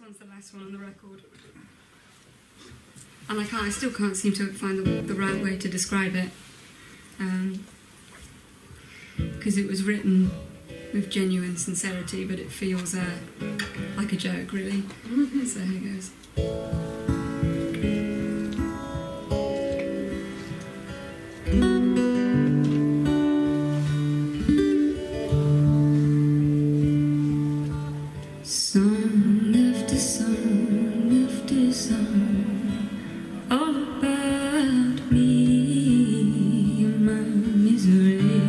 one's the last one on the record. And I still can't seem to find the right way to describe it. Because it was written with genuine sincerity, but it feels like a joke, really. So here goes. Song after song after song, all about me and my misery.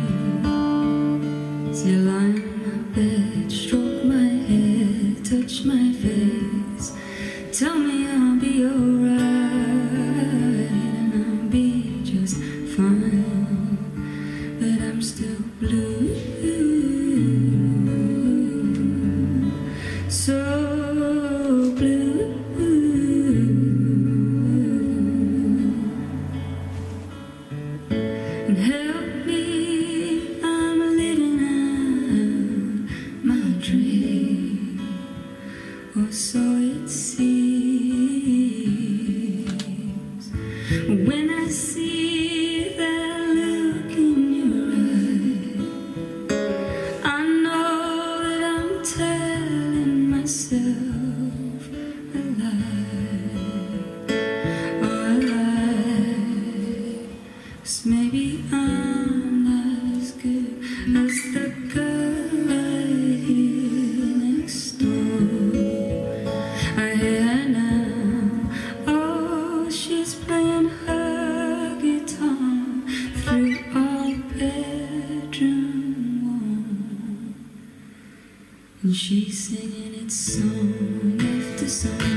Till I on my bed, stroke my head, touch my face, tell me I'll be alright and I'll be just fine, but I'm still blue. So blue. And help me, I'm living out my dream, or so it seems. When I see that look in your eye, I know that I'm telling myself a lie, oh, a lie. 'Cause maybe I'm not as good as the girl right here next door. I hear her now, oh, she's playing her guitar through our bedroom wall. And she's singing it song after song.